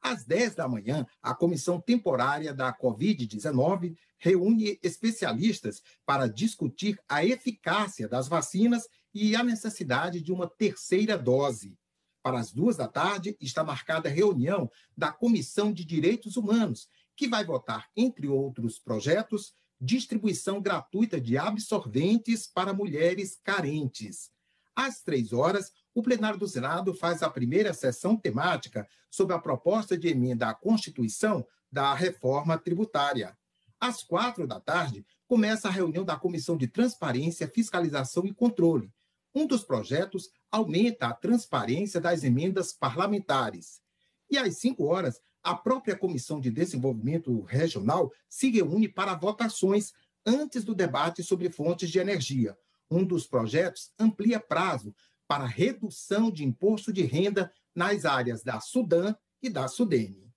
Às 10 da manhã, a Comissão Temporária da Covid-19 reúne especialistas para discutir a eficácia das vacinas e a necessidade de uma terceira dose. Para as 2 da tarde, está marcada a reunião da Comissão de Direitos Humanos, que vai votar, entre outros projetos, distribuição gratuita de absorventes para mulheres carentes. Às 3 horas, o plenário do Senado faz a primeira sessão temática sobre a proposta de emenda à Constituição da reforma tributária. Às 4 da tarde, começa a reunião da Comissão de Transparência, Fiscalização e Controle. Um dos projetos aumenta a transparência das emendas parlamentares. E às 5 horas, a própria Comissão de Desenvolvimento Regional se reúne para votações antes do debate sobre fontes de energia. Um dos projetos amplia prazo para redução de imposto de renda nas áreas da Sudam e da Sudene.